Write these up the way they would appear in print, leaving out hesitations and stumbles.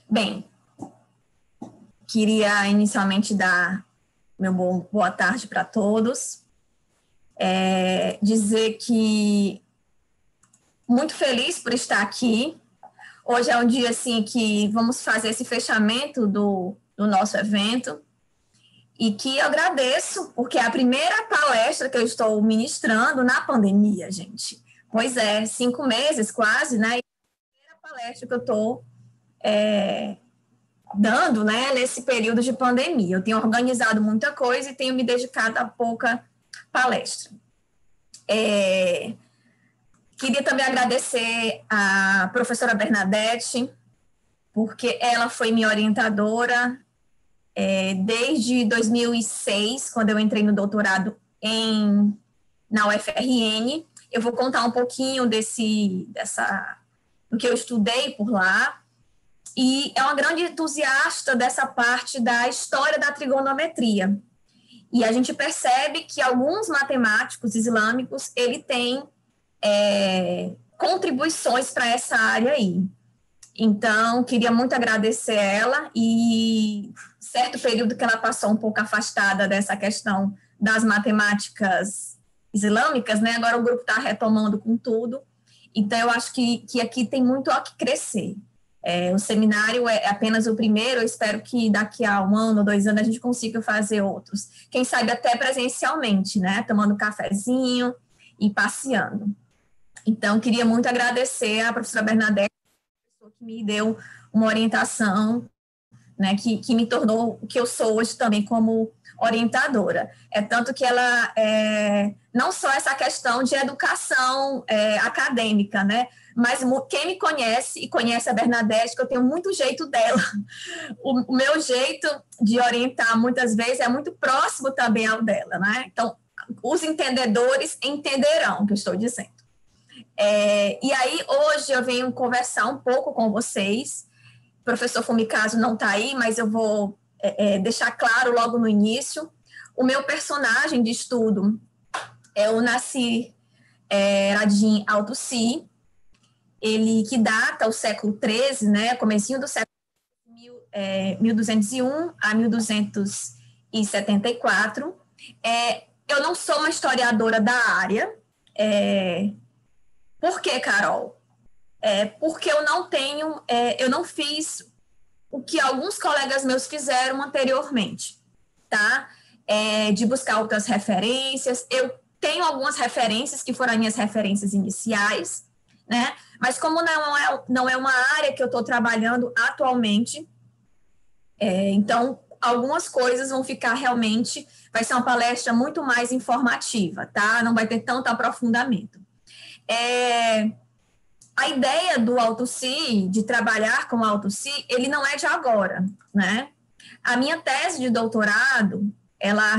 Bem, queria inicialmente dar meu boa tarde para todos, dizer que muito feliz por estar aqui. Hoje é um dia assim que vamos fazer esse fechamento do nosso evento e que eu agradeço, porque é a primeira palestra que eu estou ministrando na pandemia, gente. Pois é, 5 meses quase, né? E a primeira palestra que eu estou dando, né, nesse período de pandemia. Eu tenho organizado muita coisa e tenho me dedicado a pouca palestra. Queria também agradecer à professora Bernadette, porque ela foi minha orientadora desde 2006, quando eu entrei no doutorado na UFRN. Eu vou contar um pouquinho do que eu estudei por lá. E é uma grande entusiasta dessa parte da história da trigonometria. E a gente percebe que alguns matemáticos islâmicos, ele tem contribuições para essa área aí. Então, queria muito agradecer ela e certo período que ela passou um pouco afastada dessa questão das matemáticas islâmicas, né? Agora o grupo está retomando com tudo. Então, eu acho que aqui tem muito a que crescer. O seminário é apenas o primeiro, eu espero que daqui a 1 ano, 2 anos, a gente consiga fazer outros. Quem sabe até presencialmente, né? Tomando um cafezinho e passeando. Então, queria muito agradecer à professora Bernadette, que me deu uma orientação, né, que me tornou o que eu sou hoje também como orientadora. Tanto que ela, não só essa questão de educação acadêmica, né, mas quem me conhece e conhece a Bernadette, que eu tenho muito jeito dela. O meu jeito de orientar, muitas vezes, é muito próximo também ao dela, né? Então, os entendedores entenderão o que eu estou dizendo. E aí, hoje, eu venho conversar um pouco com vocês. O professor Fumikazo não está aí, mas eu vou deixar claro logo no início. O meu personagem de estudo é o Nasir Raddin Al-Tusi, ele que data o século XIII, né, comecinho do século 1201 a 1274. Eu não sou uma historiadora da área. Por quê, Carol? Porque eu não fiz o que alguns colegas meus fizeram anteriormente, tá? De buscar outras referências. Eu tenho algumas referências que foram as minhas referências iniciais, né? Mas como não é uma área que eu estou trabalhando atualmente, então algumas coisas vão ficar realmente, vai ser uma palestra muito mais informativa, tá? Não vai ter tanto aprofundamento. A ideia do Al-Tusi, de trabalhar com o Al-Tusi, ele não é de agora, né? A minha tese de doutorado, ela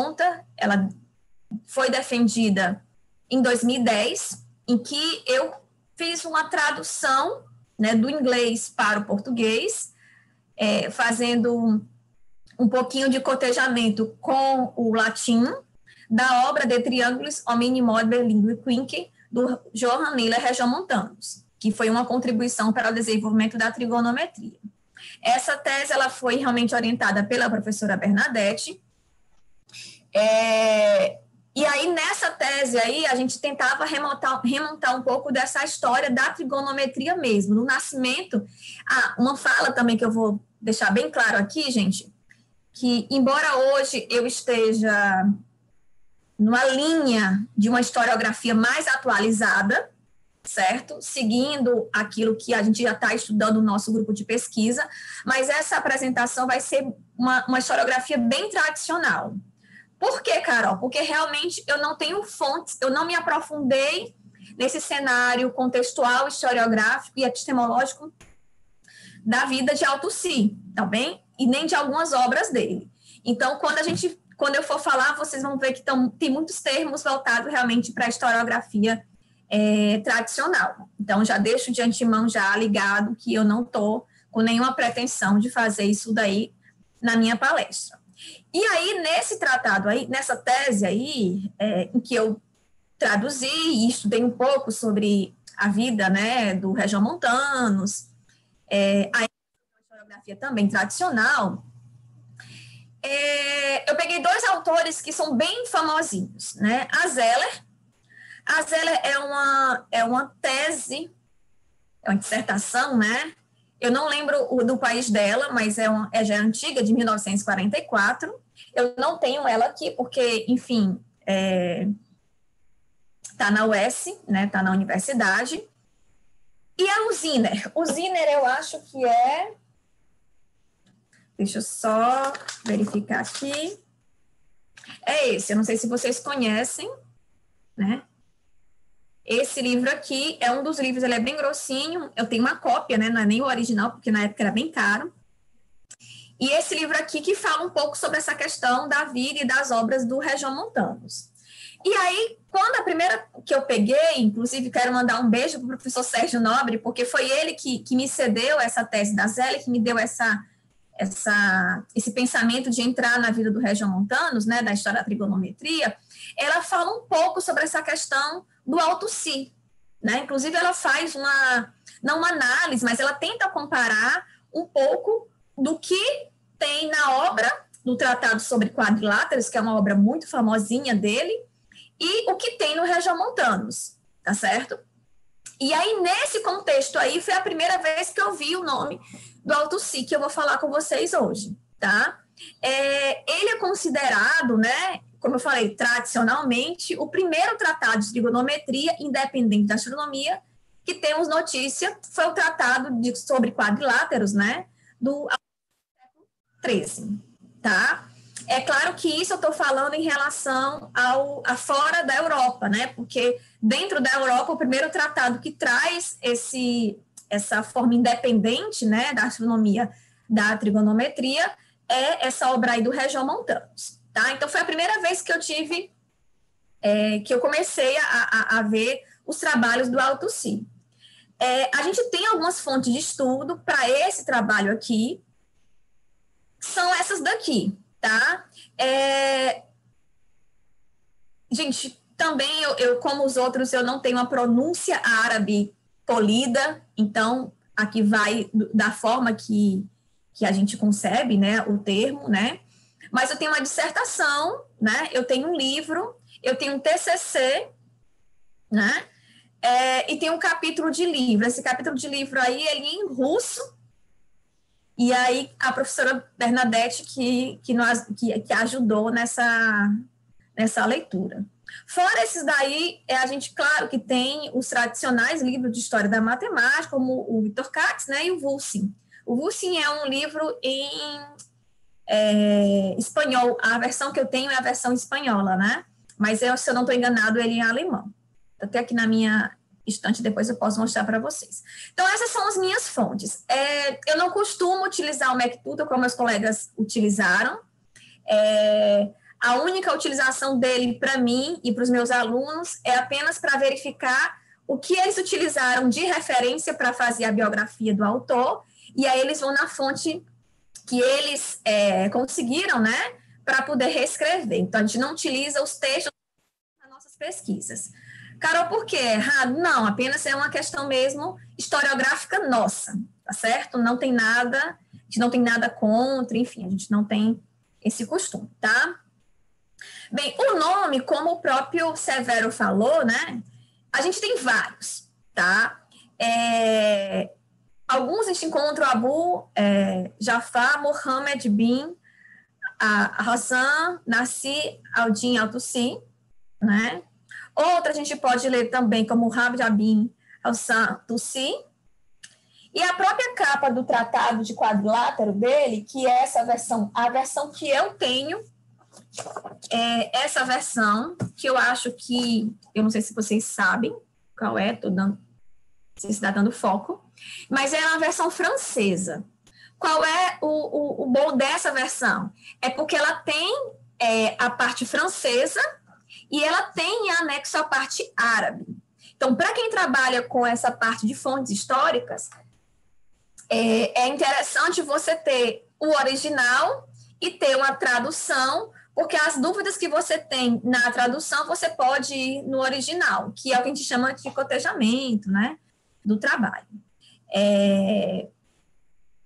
foi defendida em 2010, em que eu fiz uma tradução, né, do inglês para o português, fazendo um pouquinho de cotejamento com o latim, da obra De Triangulis Homini Mober Linguae Quinque, do Johann Miller Regiomontanus, que foi uma contribuição para o desenvolvimento da trigonometria. Essa tese ela foi realmente orientada pela professora Bernadette, e aí nessa tese aí a gente tentava remontar um pouco dessa história da trigonometria mesmo, no nascimento. Uma fala também que eu vou deixar bem claro aqui, gente, que embora hoje eu esteja numa linha de uma historiografia mais atualizada, certo? Seguindo aquilo que a gente já está estudando no nosso grupo de pesquisa, mas essa apresentação vai ser uma historiografia bem tradicional. Por quê, Carol? Porque realmente eu não tenho fontes, eu não me aprofundei nesse cenário contextual, historiográfico e epistemológico da vida de Al-Tusi, tá bem? E nem de algumas obras dele. Então, quando eu for falar, vocês vão ver que tem muitos termos voltados realmente para a historiografia tradicional. Então, já deixo de antemão já ligado que eu não estou com nenhuma pretensão de fazer isso daí na minha palestra. E aí, nesse tratado aí, nessa tese aí, em que eu traduzi e estudei um pouco sobre a vida, né, do Regiomontanus, a historiografia também tradicional, eu peguei dois autores que são bem famosinhos, né? A Zeller é uma tese, é uma dissertação, né? Eu não lembro do país dela, mas já é antiga, de 1944. Eu não tenho ela aqui, porque, enfim, está na UES, né? Está na universidade. E a Ziner. O Ziner, eu acho que é... Deixa eu só verificar aqui. É esse, eu não sei se vocês conhecem, né? Esse livro aqui é um dos livros, ele é bem grossinho, eu tenho uma cópia, né? Não é nem o original, porque na época era bem caro. E esse livro aqui que fala um pouco sobre essa questão da vida e das obras do Regiomontanos. E aí, quando a primeira que eu peguei, inclusive quero mandar um beijo para o professor Sérgio Nobre, porque foi ele que me cedeu essa tese da Zélia, que me deu esse pensamento de entrar na vida do Regiomontanos, né, da história da trigonometria. Ela fala um pouco sobre essa questão do alto si, né? Inclusive ela faz não uma análise, mas ela tenta comparar um pouco do que tem na obra do Tratado sobre Quadriláteros, que é uma obra muito famosinha dele, e o que tem no Regiomontanos, tá certo? E aí, nesse contexto aí, foi a primeira vez que eu vi o nome do Alto Si, que eu vou falar com vocês hoje, tá? Ele é considerado, né, como eu falei, tradicionalmente, o primeiro tratado de trigonometria independente da astronomia que temos notícia foi o tratado sobre quadriláteros, né, do século XIII, tá? É claro que isso eu estou falando em relação a fora da Europa, né? Porque dentro da Europa, o primeiro tratado que traz essa forma independente, né, da astronomia, da trigonometria, é essa obra aí do Regiomontanos, tá? Então, foi a primeira vez que eu tive, que eu comecei a ver os trabalhos do Alto Si. A gente tem algumas fontes de estudo para esse trabalho aqui, que são essas daqui, tá? Gente, também eu, como os outros, eu não tenho uma pronúncia árabe polida, então aqui vai da forma que a gente concebe, né, o termo, né? Mas eu tenho uma dissertação, né? Eu tenho um livro, eu tenho um TCC, né? E tem um capítulo de livro. Esse capítulo de livro aí, ele é em russo. E aí, a professora Bernadette que ajudou nessa leitura. Fora esses daí, a gente, claro, que tem os tradicionais livros de história da matemática, como o Victor Katz, né, e o Wulfing. O Wulfing é um livro em espanhol. A versão que eu tenho é a versão espanhola, né? Mas se eu não estou enganado, ele é em alemão. Até aqui na minha estante, depois eu posso mostrar para vocês. Então, essas são as minhas fontes. Eu não costumo utilizar o MacTutor como meus colegas utilizaram. A única utilização dele para mim e para os meus alunos é apenas para verificar o que eles utilizaram de referência para fazer a biografia do autor, e aí eles vão na fonte que eles conseguiram, né, para poder reescrever. Então, a gente não utiliza os textos nas nossas pesquisas. Carol, por que é errado? Não, apenas é uma questão mesmo historiográfica nossa, tá certo? Não tem nada, a gente não tem nada contra, enfim, a gente não tem esse costume, tá? Bem, o nome, como o próprio Severo falou, né, a gente tem vários, tá? Alguns a gente encontra o Abu Jafar Mohammed bin Hassan Nassi al-Din al-Tusi, né? Outra a gente pode ler também como Rabi bin Hassan Tusi. E a própria capa do tratado de quadrilátero dele, que é essa versão, a versão que eu tenho, essa versão, que eu acho que, eu não sei se vocês sabem qual é, estou dando, não sei se está dando foco, mas é uma versão francesa. Qual é o bom dessa versão? É porque ela tem a parte francesa e ela tem em anexo a parte árabe. Então, para quem trabalha com essa parte de fontes históricas, é interessante você ter o original e ter uma tradução, porque as dúvidas que você tem na tradução, você pode ir no original, que é o que a gente chama de cotejamento, né, do trabalho.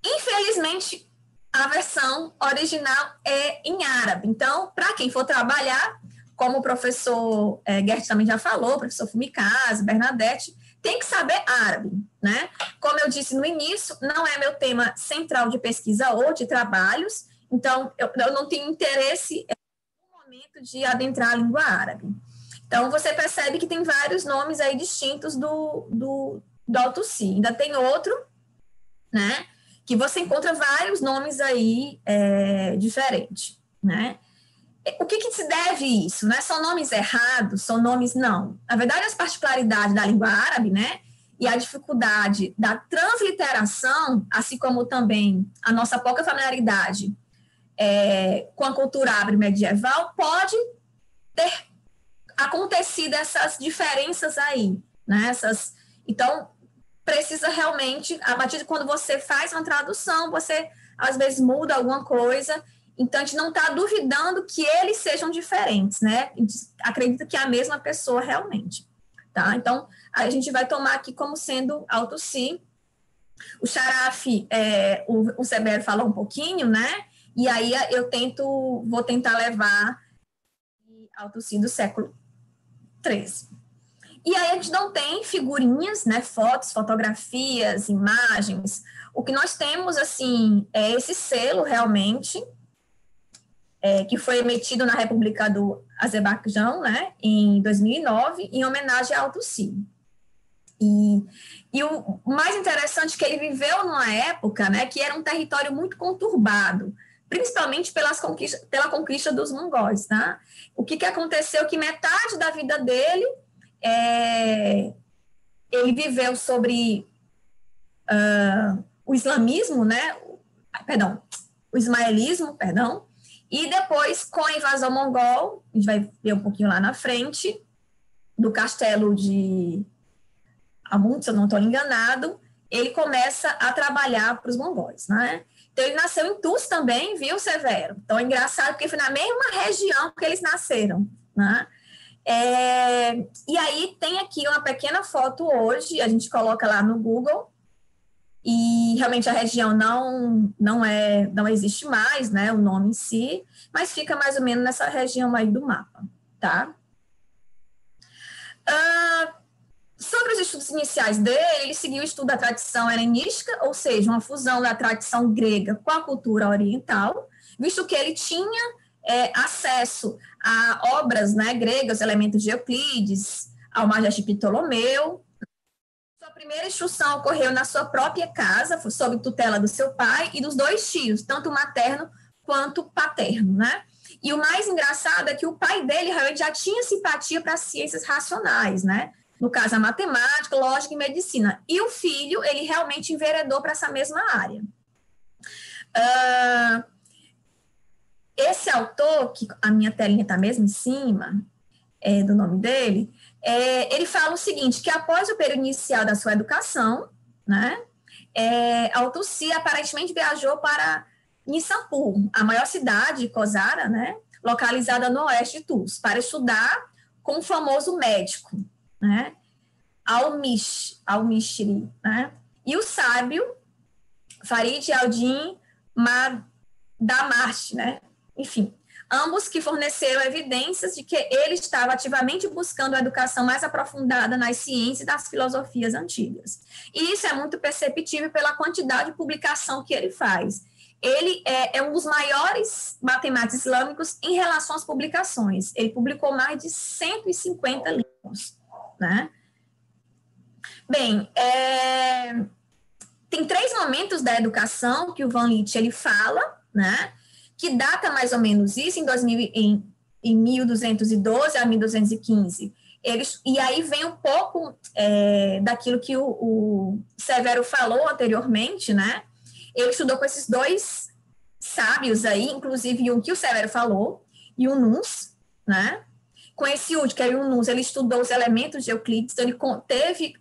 Infelizmente, a versão original é em árabe. Então, para quem for trabalhar, como o professor Gert também já falou, o professor Fumikaze, Bernadette, tem que saber árabe, né? Como eu disse no início, não é meu tema central de pesquisa ou de trabalhos, então eu não tenho interesse no momento de adentrar a língua árabe. Então, você percebe que tem vários nomes aí distintos do Alto-Si. Ainda tem outro, né? Que você encontra vários nomes aí diferentes, né? O que se deve isso? Não é só nomes errados, são nomes não. Na verdade, as particularidades da língua árabe, né? E a dificuldade da transliteração, assim como também a nossa pouca familiaridade com a cultura árabe medieval, pode ter acontecido essas diferenças aí, né? Então, precisa realmente, a partir de quando você faz uma tradução, você às vezes muda alguma coisa, então a gente não está duvidando que eles sejam diferentes, né? A gente acredita que é a mesma pessoa realmente, tá? Então, a gente vai tomar aqui como sendo Alto-Si. O Sharaf, o Severo falou um pouquinho, né? E aí vou tentar levar Alto-Si do século XIII. E aí a gente não tem figurinhas, né, fotos, fotografias, imagens. O que nós temos, assim, é esse selo, realmente, que foi emitido na República do Azerbaijão, né, em 2009, em homenagem a Alto-Si. E o mais interessante é que ele viveu numa época, né, que era um território muito conturbado, principalmente pela conquista dos mongóis, tá? O que aconteceu? Que metade da vida dele ele viveu sobre o islamismo, né? Perdão, o ismaelismo, perdão, e depois, com a invasão mongol, a gente vai ver um pouquinho lá na frente, do castelo de Amund, se eu não estou enganado, ele começa a trabalhar para os mongóis, né? Então, ele nasceu em Tus também, viu, Severo? Então, é engraçado, porque foi na mesma região que eles nasceram, né? E aí tem aqui uma pequena foto hoje, a gente coloca lá no Google, e realmente a região não existe mais, né, o nome em si, mas fica mais ou menos nessa região aí do mapa, tá? Sobre os estudos iniciais dele, ele seguiu o estudo da tradição helenística, ou seja, uma fusão da tradição grega com a cultura oriental, visto que ele tinha acesso a obras, né, gregas, elementos de Euclides, ao Majeste Ptolomeu. Sua primeira instrução ocorreu na sua própria casa, sob tutela do seu pai e dos dois tios, tanto materno quanto paterno, né? E o mais engraçado é que o pai dele realmente já tinha simpatia para as ciências racionais, né? No caso, a matemática, lógica e medicina. E o filho, ele realmente enveredou para essa mesma área. Esse autor, que a minha telinha está mesmo em cima do nome dele, ele fala o seguinte, que após o período inicial da sua educação, né, Alto-Si aparentemente viajou para Nissanpur, a maior cidade, Kozara, né, localizada no oeste de Tus, para estudar com o famoso médico, né, Al-Mishri, né, e o sábio Farid al-Din Madamart, né, enfim, ambos que forneceram evidências de que ele estava ativamente buscando a educação mais aprofundada nas ciências e das filosofias antigas. E isso é muito perceptível pela quantidade de publicação que ele faz. Ele é um dos maiores matemáticos islâmicos em relação às publicações. Ele publicou mais de 150 livros, né? Bem, tem 3 momentos da educação que o Van Litt ele fala, né? Que data mais ou menos isso, em 1212 a 1215. E aí vem um pouco daquilo que o Severo falou anteriormente, né? Ele estudou com esses 2 sábios aí, inclusive um que o Severo falou, Yunus, né? Com esse último, que é Yunus, ele estudou os elementos de Euclides, então ele teve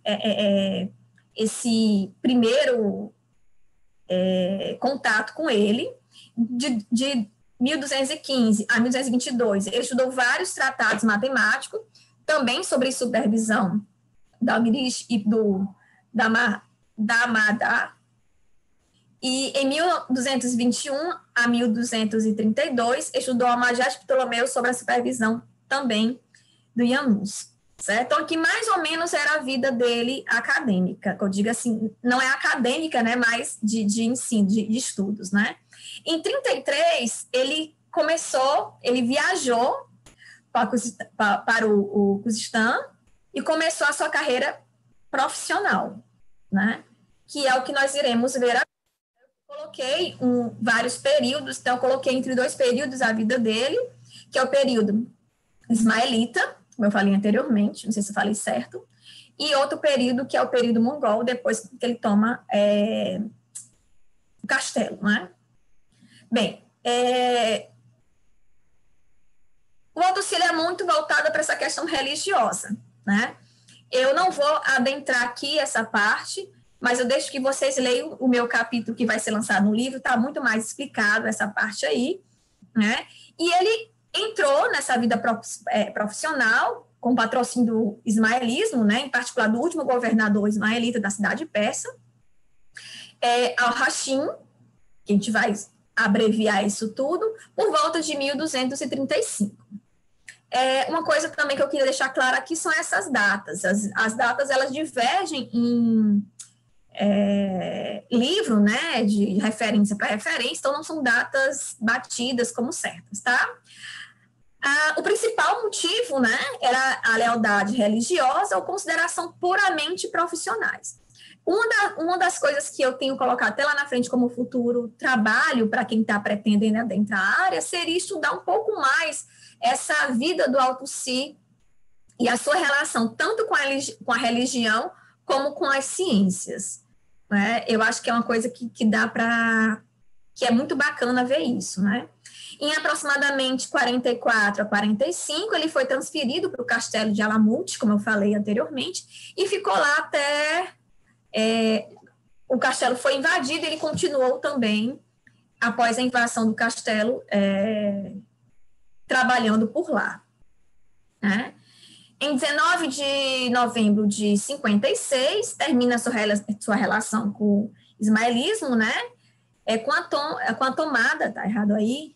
esse primeiro contato com ele. De 1215 a 1222, ele estudou vários tratados matemáticos, também sobre supervisão da Almirish e da Madá. E em 1221 a 1232, estudou a Magés de Ptolomeu sobre a supervisão também do Janus, certo? Então, aqui mais ou menos era a vida dele acadêmica, que eu digo assim, não é acadêmica, né, mas de ensino, de estudos, né? Em 33, ele viajou para o Cuzistã e começou a sua carreira profissional, né? Que é o que nós iremos ver agora. Coloquei vários períodos, então eu coloquei entre 2 períodos a vida dele, que é o período ismaelita, como eu falei anteriormente, não sei se eu falei certo, e outro período que é o período mongol, depois que ele toma o castelo, né? Bem, o Autocílio é muito voltado para essa questão religiosa, né? Eu não vou adentrar aqui essa parte, mas eu deixo que vocês leiam o meu capítulo que vai ser lançado no livro, está muito mais explicado essa parte aí, né? E ele entrou nessa vida profissional com patrocínio do ismaelismo, né? Em particular do último governador ismaelita da cidade persa, Al-Hashim, que a gente vai abreviar isso tudo, por volta de 1235. Uma coisa também que eu queria deixar clara aqui são essas datas. As datas, elas divergem em livro, né, de referência para referência, então não são datas batidas como certas, tá? O principal motivo, né, era a lealdade religiosa ou consideração puramente profissionais. Uma das coisas que eu tenho colocado até lá na frente como futuro trabalho para quem está pretendendo adentrar a área seria estudar um pouco mais essa vida do Alto-Si e a sua relação tanto com a religião como com as ciências, né? Eu acho que é uma coisa que dá para... que é muito bacana ver isso, né? Em aproximadamente 44 a 45, ele foi transferido para o castelo de Alamut, como eu falei anteriormente, e ficou lá até... o castelo foi invadido, ele continuou também, após a invasão do castelo, trabalhando por lá, né? Em 19 de novembro de 56, termina sua relação com o ismaelismo, né? Com a tomada, tá errado aí,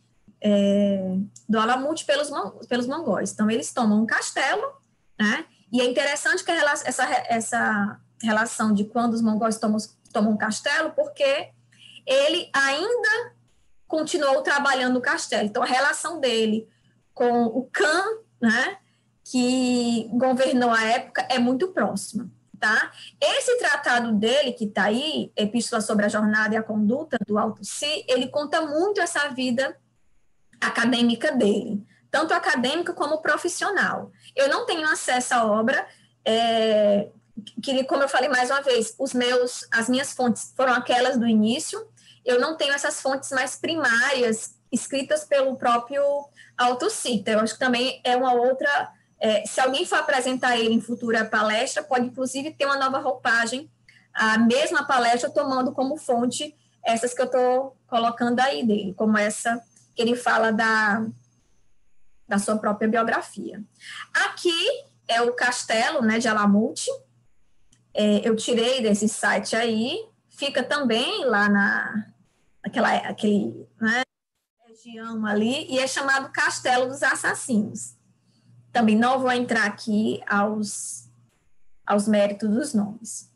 do Alamut pelos mongóis. Então, eles tomam um castelo, né? E é interessante que essa relação de quando os mongóis tomam um castelo, porque ele ainda continuou trabalhando no castelo. Então, a relação dele com o Khan, né, que governou a época, é muito próxima, tá? Esse tratado dele, que está aí, Epístola sobre a Jornada e a Conduta, do Alto-Si, ele conta muito essa vida acadêmica dele, tanto acadêmica como profissional. Eu não tenho acesso à obra, como eu falei mais uma vez, as minhas fontes foram aquelas do início, eu não tenho essas fontes mais primárias escritas pelo próprio Alto-Si. Eu acho que também é uma outra... se alguém for apresentar ele em futura palestra, pode inclusive ter uma nova roupagem, a mesma palestra tomando como fonte essas que eu estou colocando aí dele, como essa que ele fala da sua própria biografia. Aqui é o castelo, né, de Alamut, eu tirei desse site aí, fica também lá naquele, né, região ali, e é chamado Castelo dos Assassinos. Também não vou entrar aqui aos méritos dos nomes.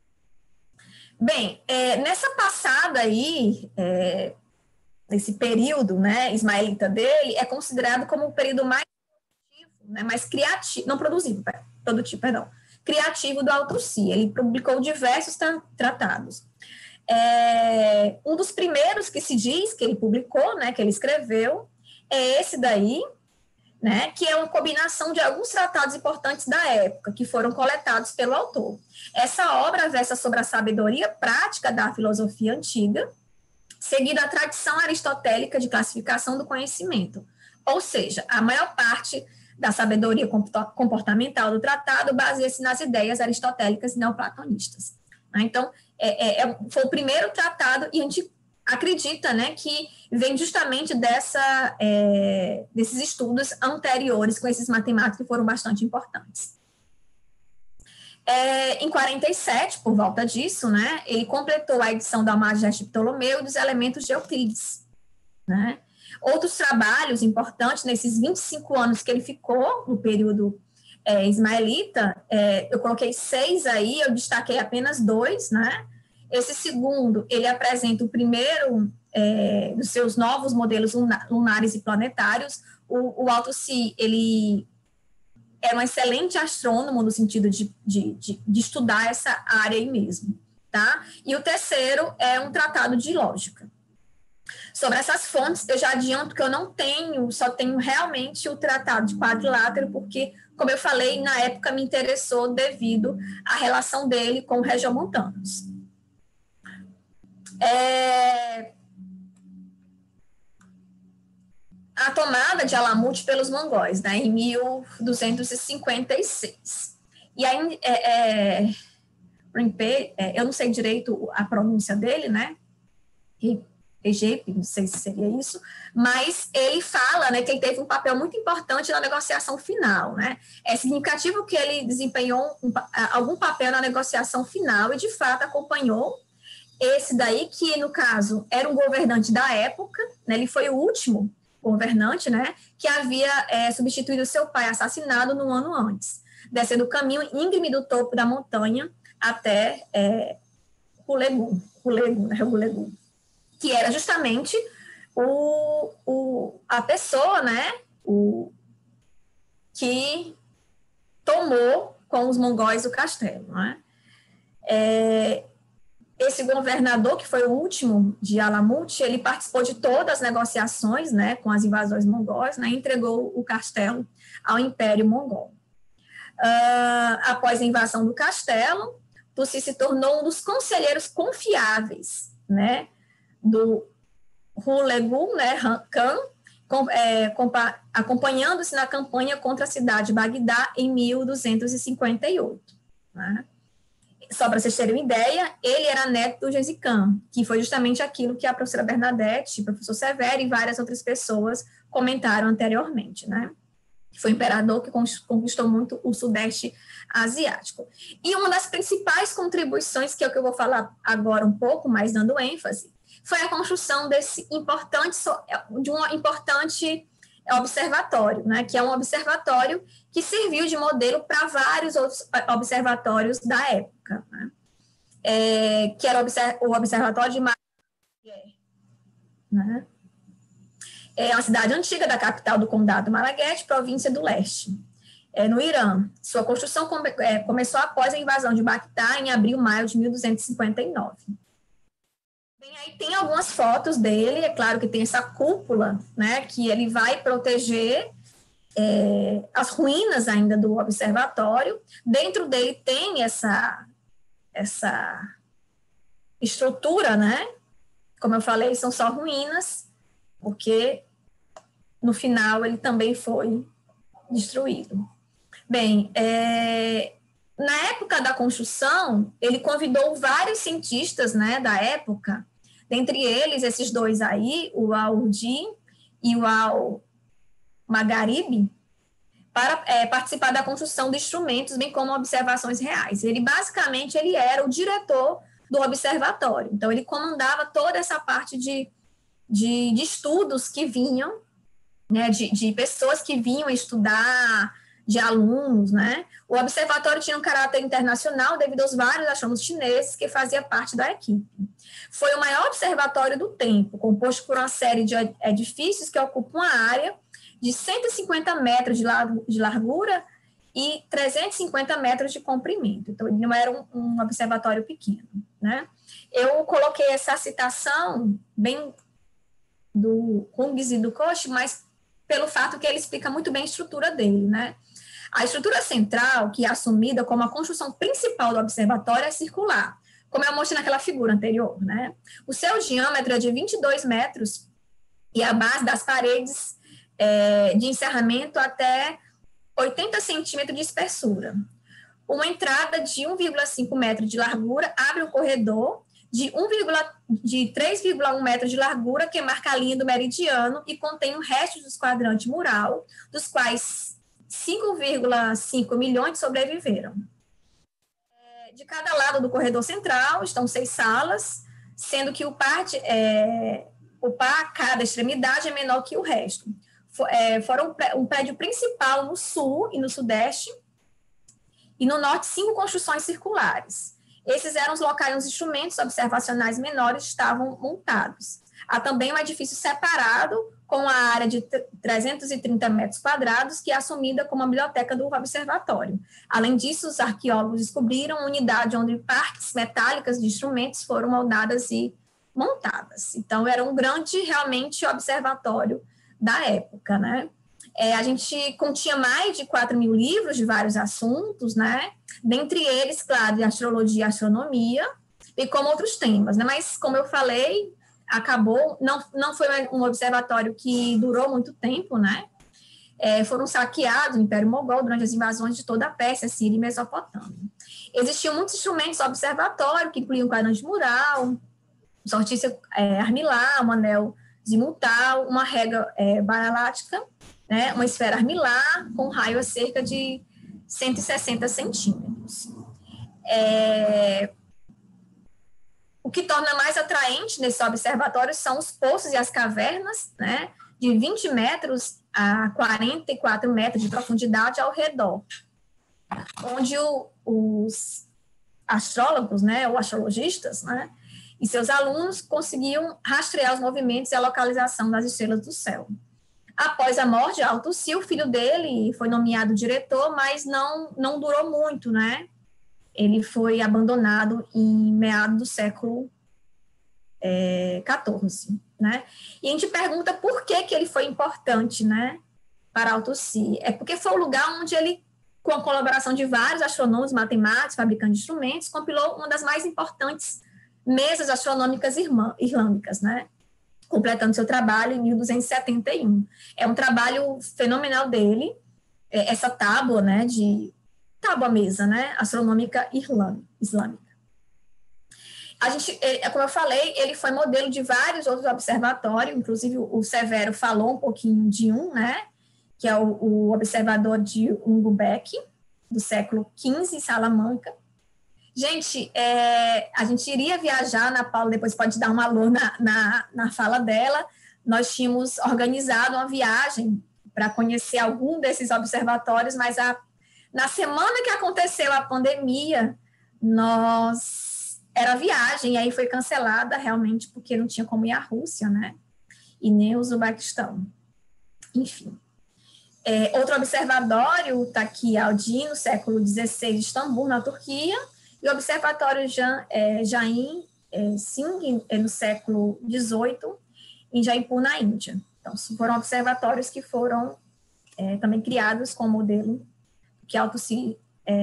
Bem, nessa passada aí, nesse período, né, ismaelita dele, é considerado como o período mais produtivo, né, mais criativo, não produzivo, produtivo, perdão, criativo do Alto-Si. Ele publicou diversos tratados. Um dos primeiros que se diz que ele publicou, né, que ele escreveu, é esse daí, né, que é uma combinação de alguns tratados importantes da época, que foram coletados pelo autor. Essa obra versa sobre a sabedoria prática da filosofia antiga, seguindo a tradição aristotélica de classificação do conhecimento. Ou seja, a maior parte da sabedoria comportamental do tratado baseia-se nas ideias aristotélicas e neoplatonistas. Então, foi o primeiro tratado, e a gente acredita, né, que vem justamente desses estudos anteriores com esses matemáticos que foram bastante importantes. Em 47, por volta disso, né, ele completou a edição da Mageste de Ptolomeu e dos elementos de Euclides, né? Outros trabalhos importantes nesses 25 anos que ele ficou no período ismaelita, eu coloquei 6 aí, eu destaquei apenas 2, né? Esse segundo, ele apresenta o primeiro dos seus novos modelos lunares e planetários. O Althusser, ele era um excelente astrônomo no sentido de estudar essa área aí mesmo, tá? E o terceiro é um tratado de lógica. Sobre essas fontes, eu já adianto que eu não tenho, só tenho realmente o tratado de quadrilátero, porque, como eu falei, na época me interessou devido à relação dele com regiomontanos. A tomada de Alamut pelos mongóis, né, em 1256. E aí, eu não sei direito a pronúncia dele, né, Egepe, não sei se seria isso, mas ele fala, né, que ele teve um papel muito importante na negociação final, né. É significativo que ele desempenhou algum papel na negociação final e, de fato, acompanhou esse daí, que, no caso, era um governante da época, né, ele foi o último governante, né, que havia substituído seu pai assassinado no ano antes, descendo o caminho íngreme do topo da montanha até Hulegu, que era justamente a pessoa, né, que tomou com os mongóis o castelo, né. Esse governador, que foi o último de Alamut, ele participou de todas as negociações, né, com as invasões mongóis, né, e entregou o castelo ao Império Mongol. Após a invasão do castelo, Tussi se tornou um dos conselheiros confiáveis, né, do Hulegu, né, Khan, acompanhando-se na campanha contra a cidade de Bagdá em 1258, né. Só para vocês terem uma ideia, ele era neto do Gengis Khan, que foi justamente aquilo que a professora Bernadette, o professor Severo e várias outras pessoas comentaram anteriormente, né? Foi um imperador que conquistou muito o Sudeste Asiático. E uma das principais contribuições, que é o que eu vou falar agora um pouco mais dando ênfase, foi a construção de um importante observatório, né, que é um observatório que serviu de modelo para vários outros observatórios da época, né, que era o observatório de Malaguet, né, é uma cidade antiga da capital do condado Malaguet, província do leste, no Irã. Sua construção começou após a invasão de Bagdá em abril-maio de 1259. Bem, aí tem algumas fotos dele, é claro que tem essa cúpula, né, que ele vai proteger as ruínas ainda do observatório. Dentro dele tem essa estrutura, né, como eu falei, são só ruínas, porque no final ele também foi destruído. Bem, na época da construção, ele convidou vários cientistas, né, da época, dentre eles esses dois aí, o Al-Urdin e o Al-Magharibi, para participar da construção de instrumentos, bem como observações reais. Ele era o diretor do observatório, então ele comandava toda essa parte de estudos que vinham, né, de pessoas que vinham estudar, de alunos, né? O observatório tinha um caráter internacional devido aos vários astrônomos chineses que faziam parte da equipe. Foi o maior observatório do tempo, composto por uma série de edifícios que ocupam uma área de 150 metros de largura e 350 metros de comprimento. Então, ele não era um observatório pequeno, né? Eu coloquei essa citação bem do Rungs e do Koch, mas pelo fato que ele explica muito bem a estrutura dele, né? A estrutura central, que é assumida como a construção principal do observatório, é circular, como eu mostrei naquela figura anterior, né? O seu diâmetro é de 22 metros e a base das paredes de encerramento até 80 centímetros de espessura. Uma entrada de 1,5 metro de largura abre um corredor de 3,1 metros de largura que marca a linha do meridiano e contém o resto do quadrante mural, dos quais 5,5 milhões sobreviveram. De cada lado do corredor central estão 6 salas, sendo que o par cada extremidade é menor que o resto. Foram um prédio principal no sul e no sudeste, e no norte 5 construções circulares. Esses eram os locais onde os instrumentos observacionais menores estavam montados. Há também um edifício separado, com a área de 330 metros quadrados, que é assumida como a biblioteca do observatório. Além disso, os arqueólogos descobriram uma unidade onde partes metálicas de instrumentos foram moldadas e montadas. Então, era um grande, realmente, observatório da época, né? A gente continha mais de 4.000 livros de vários assuntos, né? Dentre eles, claro, de astrologia e astronomia, e como outros temas, né? Mas, como eu falei, acabou, não foi um observatório que durou muito tempo, né? Foram saqueados o Império Mogol durante as invasões de toda a Pérsia, Síria e Mesopotâmia. Existiam muitos instrumentos do observatório, que incluíam quadrante mural, sortícia armilar, um anel zimutal, uma régua baralática, né? Uma esfera armilar com raio a cerca de 160 centímetros. O que torna mais atraente nesse observatório são os poços e as cavernas, né, de 20 metros a 44 metros de profundidade ao redor, onde os astrólogos, né, ou astrologistas, né, e seus alunos conseguiam rastrear os movimentos e a localização das estrelas do céu. Após a morte de Altussi, o filho dele foi nomeado diretor, mas não durou muito, né? Ele foi abandonado em meados do século XIV, né? E a gente pergunta por que ele foi importante, né, para Altussi. É porque foi o lugar onde ele, com a colaboração de vários astrônomos, matemáticos, fabricantes de instrumentos, compilou uma das mais importantes mesas astronômicas islâmicas, né? Completando seu trabalho em 1271. É um trabalho fenomenal dele, essa tábua, né, tábua-mesa, né, astronômica islâmica. Como eu falei, ele foi modelo de vários outros observatórios, inclusive o Severo falou um pouquinho de um, né, que é o observador de Ungubek, do século XV, em Salamanca. Gente, a gente iria viajar, Ana Paula depois pode dar um alô na fala dela. Nós tínhamos organizado uma viagem para conhecer algum desses observatórios, mas na semana que aconteceu a pandemia, era viagem, e aí foi cancelada realmente, porque não tinha como ir à Rússia, né? E nem o Uzbequistão. Enfim. Outro observatório está aqui, Aldin, no século XVI, Istambul, na Turquia, e o Observatório Jain Singh, no século XVIII, em Jaipur, na Índia. Então, foram observatórios que foram também criados com o modelo que Altussi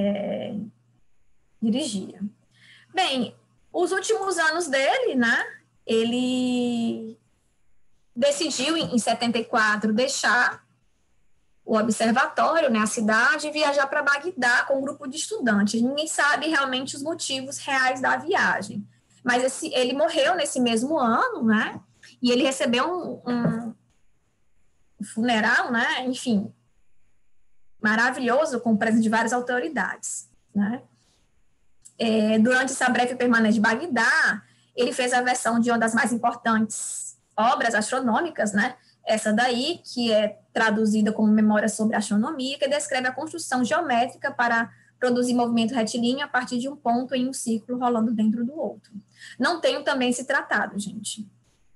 dirigia. Bem, os últimos anos dele, né, ele decidiu, em 74, deixar o observatório, né, a cidade, e viajar para Bagdá com um grupo de estudantes. Ninguém sabe realmente os motivos reais da viagem. Mas ele morreu nesse mesmo ano, né, e ele recebeu um funeral, né, enfim, maravilhoso, com presença de várias autoridades, né. Durante essa breve permanência de Bagdá, ele fez a versão de uma das mais importantes obras astronômicas, né, essa daí, que é traduzida como Memória sobre Astronomia, que descreve a construção geométrica para produzir movimento retilíneo a partir de um ponto em um ciclo rolando dentro do outro. Não tenho também esse tratado, gente.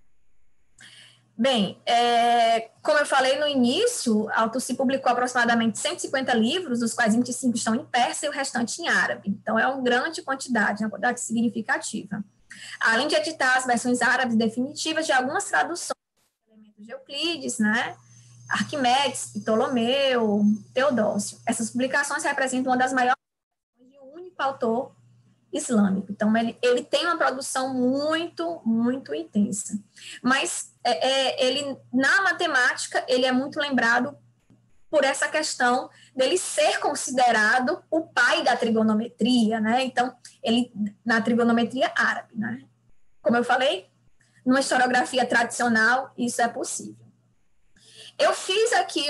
Bem, como eu falei no início, Altussi publicou aproximadamente 150 livros, dos quais 25 estão em persa e o restante em árabe. Então, é uma grande quantidade, uma quantidade significativa. Além de editar as versões árabes definitivas de algumas traduções de elementos de Euclides, né? Arquimedes, Ptolomeu, Teodósio. Essas publicações representam uma das maiores de um único autor islâmico. Então, ele tem uma produção muito, muito intensa. Mas ele, na matemática, ele é muito lembrado por essa questão dele ser considerado o pai da trigonometria, né? Então, ele, na trigonometria árabe, né? Como eu falei, numa historiografia tradicional, isso é possível. Eu fiz aqui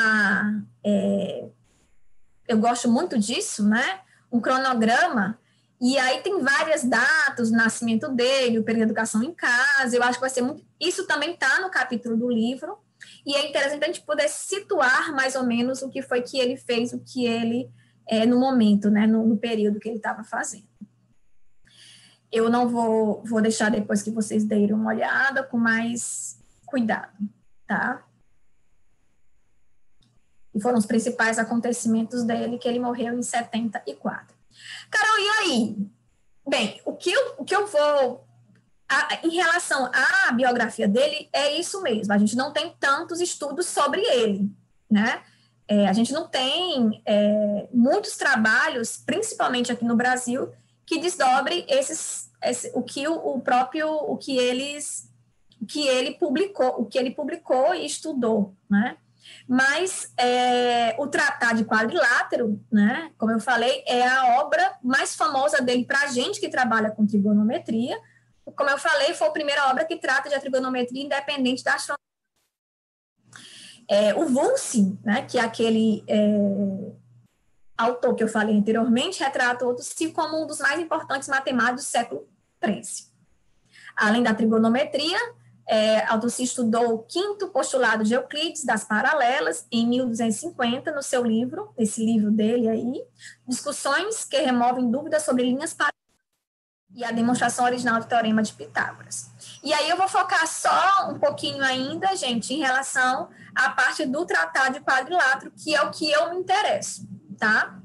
eu gosto muito disso, né? Um cronograma E aí tem várias datas, o nascimento dele, o período de educação em casa, eu acho que vai ser muito... Isso também está no capítulo do livro, e é interessante a gente poder situar mais ou menos o que foi que ele fez, o que ele, no momento, né, no período que ele estava fazendo. Eu não vou deixar depois que vocês derem uma olhada com mais cuidado, tá? E foram os principais acontecimentos dele, que ele morreu em 74. Carol, e aí? Bem, o que eu vou... em relação à biografia dele, é isso mesmo. A gente não tem tantos estudos sobre ele, né? A gente não tem muitos trabalhos, principalmente aqui no Brasil, que desdobre o que ele publicou e estudou, né? Mas o Tratado de Quadrilátero, né, como eu falei, é a obra mais famosa dele para a gente que trabalha com trigonometria. Como eu falei, foi a primeira obra que trata de trigonometria independente da astronomia. O Wunsch, né, que é aquele autor que eu falei anteriormente, retrata o Otto como um dos mais importantes matemáticos do século XIII. Além da trigonometria, Otto estudou o quinto postulado de Euclides das paralelas em 1250, no seu livro, esse livro dele aí, Discussões que removem dúvidas sobre linhas paralelas e a demonstração original do Teorema de Pitágoras. E aí eu vou focar só um pouquinho ainda, gente, em relação à parte do Tratado de Quadrilátero, que é o que eu me interesso, tá?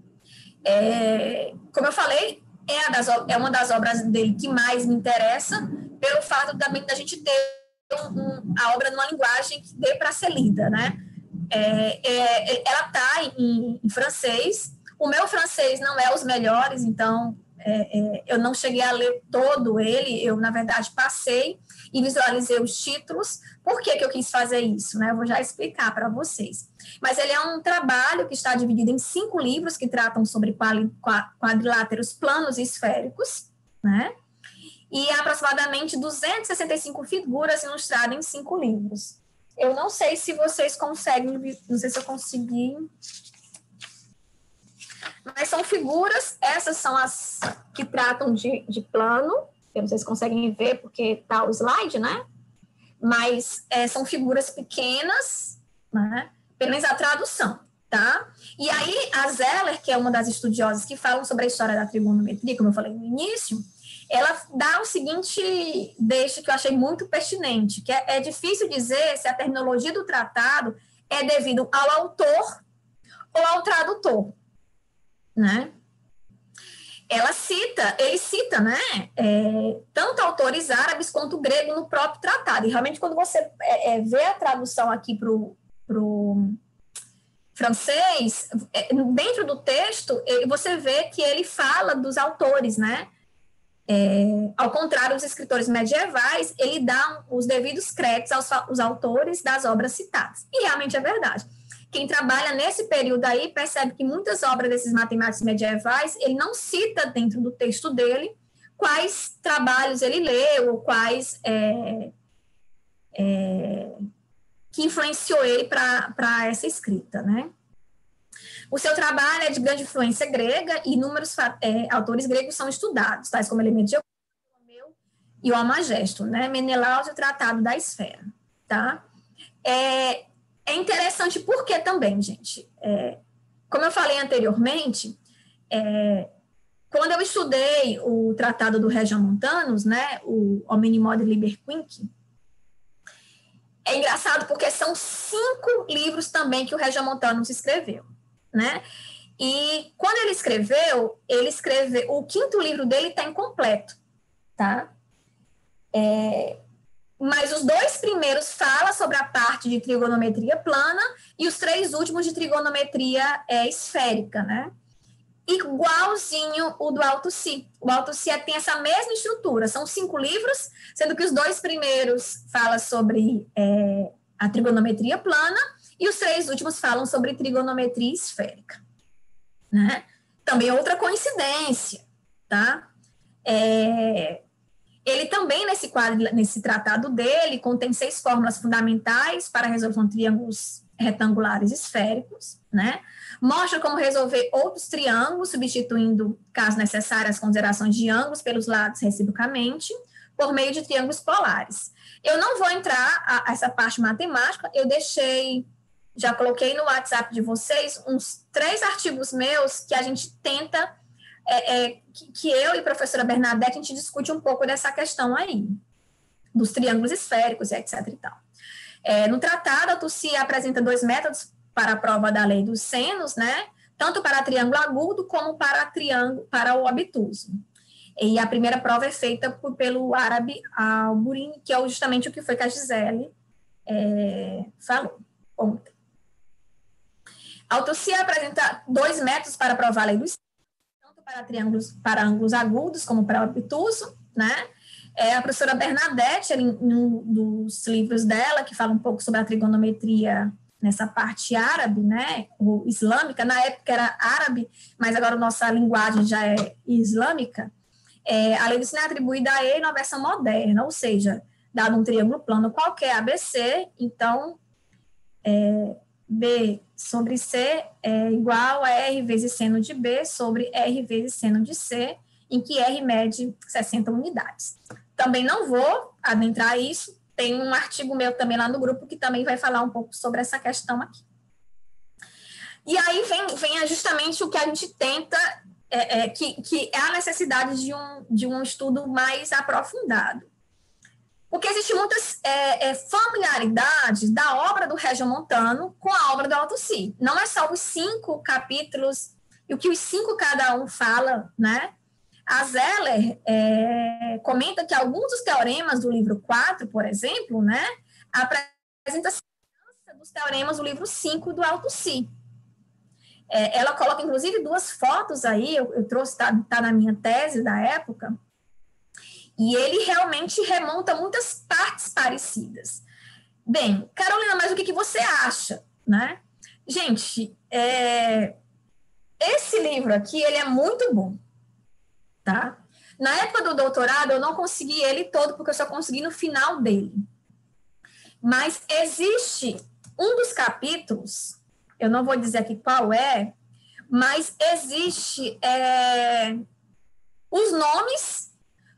Como eu falei, é uma das obras dele que mais me interessa, pelo fato também da gente ter a obra numa linguagem que dê para ser lida, né? Ela está em francês. O meu francês não é os melhores, então eu não cheguei a ler todo ele. Eu, na verdade, passei e visualizei os títulos. Por que eu quis fazer isso, né? Eu vou já explicar para vocês. Mas ele é um trabalho que está dividido em 5 livros que tratam sobre quadriláteros planos e esféricos, né? E aproximadamente 265 figuras ilustradas em 5 livros. Eu não sei se vocês conseguem, não sei se eu consegui, mas são figuras, essas são as que tratam de plano, eu não sei se conseguem ver porque está o slide, né? Mas são figuras pequenas, né? Pelo menos a tradução, tá? E aí a Zeller, que é uma das estudiosas que falam sobre a história da trigonometria, como eu falei no início, ela dá o seguinte deixo que eu achei muito pertinente, que é difícil dizer se a terminologia do tratado é devido ao autor ou ao tradutor, né? Ele cita, né, tanto autores árabes quanto grego no próprio tratado, e realmente quando você vê a tradução aqui para o francês, dentro do texto, você vê que ele fala dos autores, né? Ao contrário dos escritores medievais, ele dá os devidos créditos aos autores das obras citadas. E realmente é verdade. Quem trabalha nesse período aí percebe que muitas obras desses matemáticos medievais, ele não cita dentro do texto dele quais trabalhos ele leu, ou quais que influenciou ele para essa escrita, né? O seu trabalho é de grande influência grega e inúmeros autores gregos são estudados, tais como elementos de Euclides e o Almagesto, né? Menelaus e o Tratado da Esfera, tá? É interessante porque também, gente, como eu falei anteriormente, quando eu estudei o Tratado do Regiomontanus, né, o Omni Modo Liber Quinque, é engraçado porque são 5 livros também que o Regiomontanus escreveu, né? E quando ele escreveu, o 5º livro dele está incompleto, tá? Mas os 2 primeiros falam sobre a parte de trigonometria plana e os 3 últimos de trigonometria esférica, né? Igualzinho o do Althusser. O Althusser tem essa mesma estrutura, são 5 livros, sendo que os 2 primeiros falam sobre a trigonometria plana e os 3 últimos falam sobre trigonometria esférica, né? Também outra coincidência, tá? Ele também, nesse quadro, nesse tratado dele, contém 6 fórmulas fundamentais para a resolução de triângulos retangulares esféricos, né? Mostra como resolver outros triângulos, substituindo, caso necessário, as considerações de ângulos pelos lados reciprocamente, por meio de triângulos polares. Eu não vou entrar a essa parte matemática, eu deixei, já coloquei no WhatsApp de vocês, uns 3 artigos meus que a gente tenta, que eu e a professora Bernadette, a gente discute um pouco dessa questão aí, dos triângulos esféricos e etc. e tal. No tratado, a Toussi apresenta 2 métodos para a prova da lei dos senos, né? Tanto para triângulo agudo como para o obtuso. E a primeira prova é feita pelo árabe Al-Burini, que é justamente o que foi que a Gisele falou ontem. A Toussi apresenta 2 métodos para provar a lei dos senos, tanto para ângulos agudos como para o obtuso, né? A professora Bernadette, em um dos livros dela, que fala um pouco sobre a trigonometria nessa parte árabe, né, ou islâmica, na época era árabe, mas agora a nossa linguagem já é islâmica, a lei do seno é atribuída a ele na versão moderna, ou seja, dado um triângulo plano qualquer, ABC, então, B sobre C é igual a R vezes seno de B sobre R vezes seno de C, em que R mede 60 unidades. Também não vou adentrar isso, tem um artigo meu também lá no grupo que também vai falar um pouco sobre essa questão aqui. E aí vem justamente o que a gente tenta, que é a necessidade de um estudo mais aprofundado. Porque existe muitas familiaridades da obra do Regiomontano com a obra do Althusser. Não é só os 5 capítulos, e o que os 5 cada um fala, né? A Zeller comenta que alguns dos teoremas do livro 4, por exemplo, né, apresentam a semelhança dos teoremas do livro 5 do Althusser. Ela coloca, inclusive, 2 fotos aí, eu trouxe, tá na minha tese da época, e ele realmente remonta muitas partes parecidas. Bem, Carolina, mas o que você acha, né? Gente, esse livro aqui, ele é muito bom. Tá? Na época do doutorado, eu não consegui ele todo, porque eu só consegui no final dele. Mas existe um dos capítulos, eu não vou dizer aqui qual é, mas existe os nomes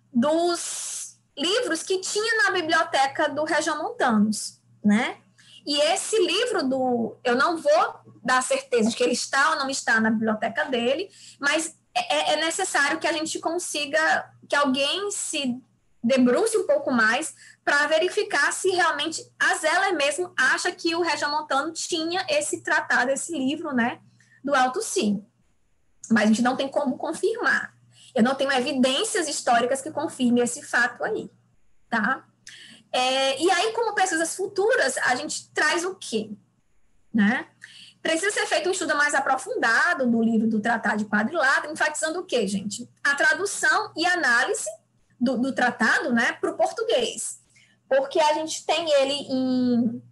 dos livros que tinha na biblioteca do Regiomontanus, né? E esse livro eu não vou dar certeza de que ele está ou não está na biblioteca dele, mas é necessário que a gente consiga, que alguém se debruce um pouco mais para verificar se realmente a Zeller mesmo acha que o Regiomontano tinha esse tratado, esse livro, né, do Althusser. Mas a gente não tem como confirmar. Eu não tenho evidências históricas que confirmem esse fato aí, tá? E aí, como pesquisas futuras, a gente traz o quê? Né? Precisa ser feito um estudo mais aprofundado do livro do Tratado de Quadrilátero, enfatizando o quê, gente? A tradução e análise do tratado, né, para o português. Porque a gente tem ele em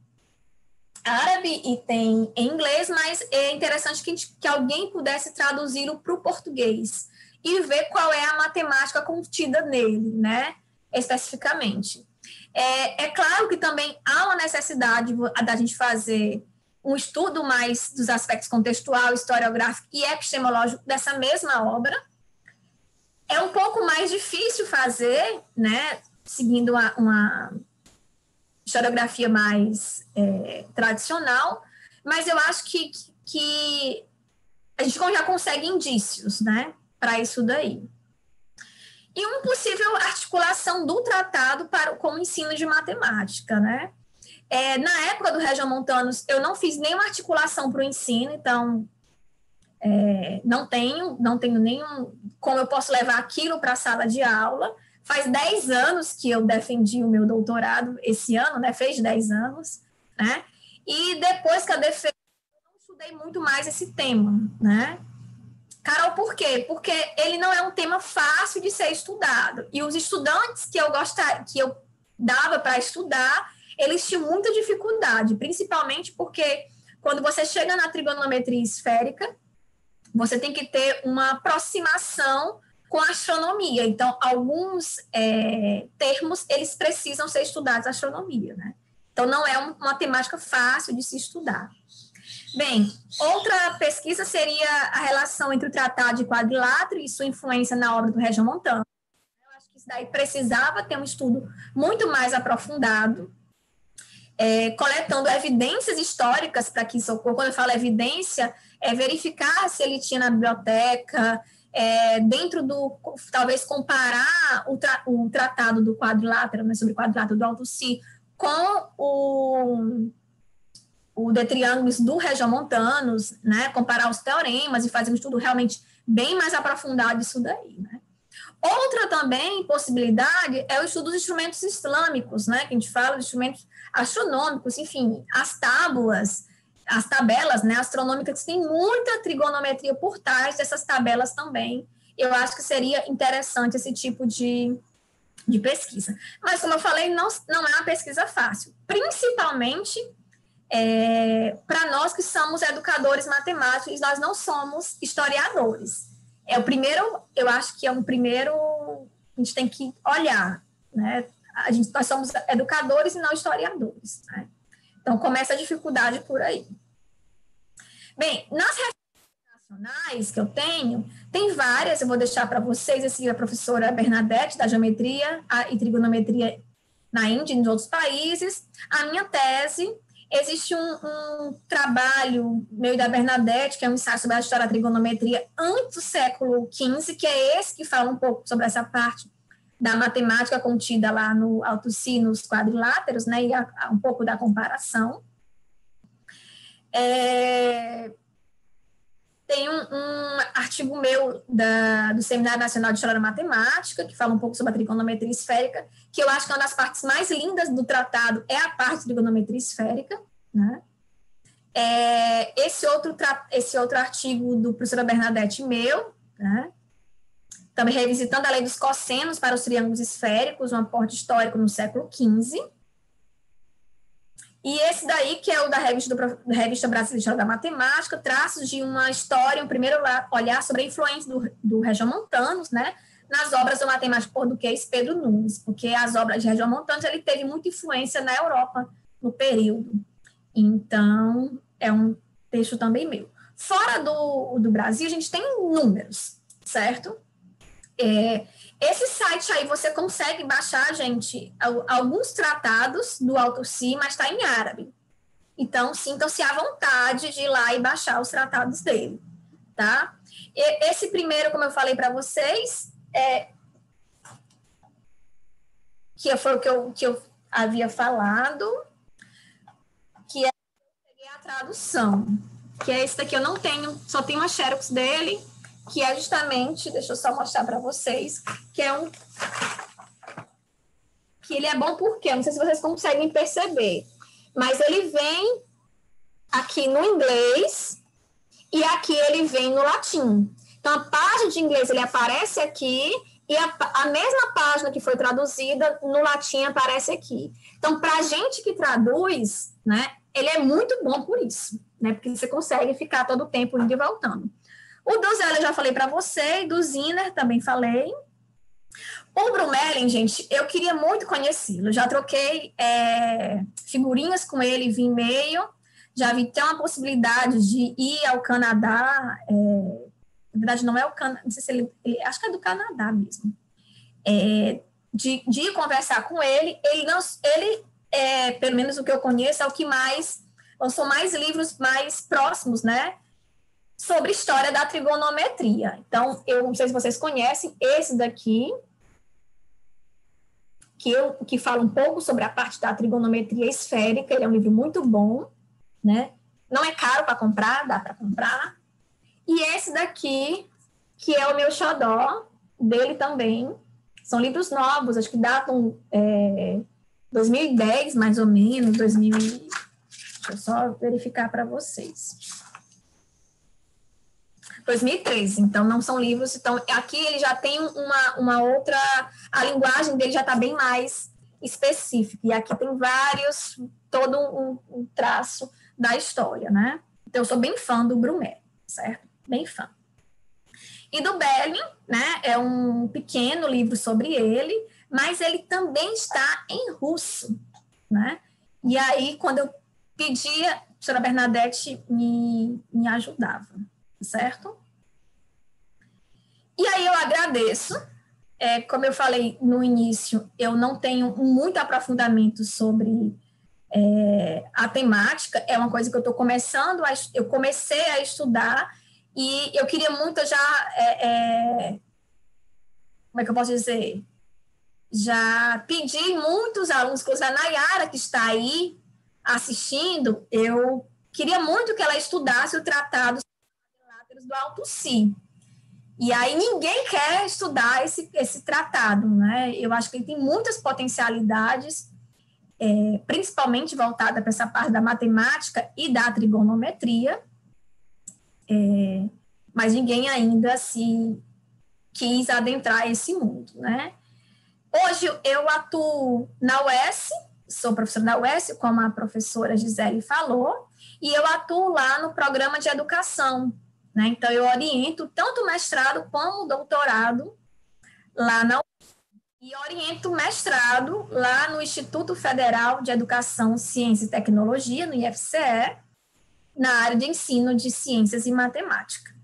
árabe e tem em inglês, mas é interessante que alguém pudesse traduzi-lo para o português e ver qual é a matemática contida nele, né, especificamente. É claro que também há uma necessidade da gente fazer um estudo mais dos aspectos contextual, historiográfico e epistemológico dessa mesma obra. É um pouco mais difícil fazer, né, seguindo uma historiografia mais tradicional, mas eu acho que a gente já consegue indícios, né, para isso daí. E uma possível articulação do tratado com o ensino de matemática, né? Na época do Regiomontanus, eu não fiz nenhuma articulação para o ensino, então não tenho nenhum como eu posso levar aquilo para a sala de aula. Faz 10 anos que eu defendi o meu doutorado, esse ano, né? Fez 10 anos, né? E depois que eu defendi, eu não estudei muito mais esse tema, né? Carol, por quê? Porque ele não é um tema fácil de ser estudado. E os estudantes que eu dava para estudar, eles tinham muita dificuldade, principalmente porque quando você chega na trigonometria esférica, você tem que ter uma aproximação com astronomia. Então, alguns termos, eles precisam ser estudados na astronomia, né? Então, não é uma temática fácil de se estudar. Bem, outra pesquisa seria a relação entre o Tratado de Quadrilátero e sua influência na obra do Regiomontano. Eu acho que isso daí precisava ter um estudo muito mais aprofundado, coletando evidências históricas para que isso ocorra. Quando eu falo evidência, é verificar se ele tinha na biblioteca, dentro do, talvez comparar o tratado do quadrilátero, né, sobre o quadrilátero do Alto Si, com o de triângulos do Regiomontanos, né, comparar os teoremas e fazer um estudo realmente bem mais aprofundado disso daí, né. Outra também possibilidade é o estudo dos instrumentos islâmicos, né, que a gente fala de instrumentos astronômicos, enfim, as tabelas, né, astronômicas, tem muita trigonometria por trás dessas tabelas também. Eu acho que seria interessante esse tipo de pesquisa. Mas, como eu falei, não é uma pesquisa fácil, principalmente para nós que somos educadores matemáticos, nós não somos historiadores. Eu acho que é um primeiro, a gente tem que olhar, né? Nós somos educadores e não historiadores, né? Então, começa a dificuldade por aí. Bem, nas referências nacionais que eu tenho, tem várias, eu vou deixar para vocês, esse é a professora Bernadette, da Geometria e Trigonometria na Índia e em outros países. A minha tese, existe um trabalho meu e da Bernadette, que é um ensaio sobre a história da trigonometria antes do século XV, que é esse que fala um pouco sobre essa parte da matemática contida lá no Alto Si, nos quadriláteros, né, e um pouco da comparação. Tem um artigo meu do Seminário Nacional de História da Matemática, que fala um pouco sobre a trigonometria esférica, que eu acho que uma das partes mais lindas do tratado é a parte de trigonometria esférica, né? Esse outro artigo do professora Bernadette meu, né? Também revisitando a lei dos cossenos para os triângulos esféricos, um aporte histórico no século XV. E esse daí, que é o da Revista Brasileira de História da Matemática, traços de uma história, um primeiro olhar sobre a influência do Regiomontanos, né, nas obras do matemático português Pedro Nunes, porque as obras de Regiomontanos, ele teve muita influência na Europa no período. Então, é um texto também meu. Fora do Brasil, a gente tem números, certo? Esse site aí você consegue baixar, gente, alguns tratados do Alto Si, mas está em árabe. Então, sintam-se à vontade de ir lá e baixar os tratados dele, tá? Esse primeiro, como eu falei para vocês, foi o que eu havia falado, que é a tradução, que é esse daqui eu não tenho, só tenho uma xerox dele, que é justamente, deixa eu só mostrar para vocês, que ele é bom porque, não sei se vocês conseguem perceber, mas ele vem aqui no inglês e aqui ele vem no latim. Então, a página de inglês ele aparece aqui e a mesma página que foi traduzida no latim aparece aqui. Então, para a gente que traduz, né, ele é muito bom por isso, né, porque você consegue ficar todo o tempo indo e voltando. O do Zé eu já falei para você, e do Ziner também falei. O Brumelin, gente, eu queria muito conhecê-lo. Já troquei figurinhas com ele via e-mail, já vi ter uma possibilidade de ir ao Canadá. Na verdade, não é o Canadá, não sei se ele acho que é do Canadá mesmo. De ir conversar com ele. Ele pelo menos o que eu conheço, é o que mais lançou mais livros mais próximos, né? Sobre história da trigonometria. Então, eu não sei se vocês conhecem esse daqui, que fala um pouco sobre a parte da trigonometria esférica. Ele é um livro muito bom, né? Não é caro para comprar, dá para comprar. E esse daqui, que é o meu xodó, dele também. São livros novos, acho que datam 2010, mais ou menos, 2000. Deixa eu só verificar para vocês. 2013, então não são livros, então aqui ele já tem uma outra, a linguagem dele já está bem mais específica, e aqui tem vários, todo um traço da história, né? Então eu sou bem fã do Brunet, certo? Bem fã. E do Belling, né, é um pequeno livro sobre ele, mas ele também está em russo, né? E aí, quando eu pedia, a professora Bernadette me ajudava, certo? E aí eu agradeço. Como eu falei no início, eu não tenho muito aprofundamento sobre a temática, é uma coisa que eu estou começando, eu comecei a estudar e eu queria muito já, como é que eu posso dizer? Já pedi muitos alunos, inclusive a Nayara, que está aí assistindo, eu queria muito que ela estudasse o tratado do Alto Si. E aí ninguém quer estudar esse tratado, né? Eu acho que ele tem muitas potencialidades, principalmente voltada para essa parte da matemática e da trigonometria, mas ninguém ainda se quis adentrar esse mundo, né? Hoje eu atuo na UES, sou professora da UES, como a professora Gisele falou, e eu atuo lá no programa de educação, né? Então eu oriento tanto o mestrado como o doutorado lá na UES, e oriento o mestrado lá no Instituto Federal de Educação, Ciência e Tecnologia, no IFCE, na área de ensino de ciências e matemática.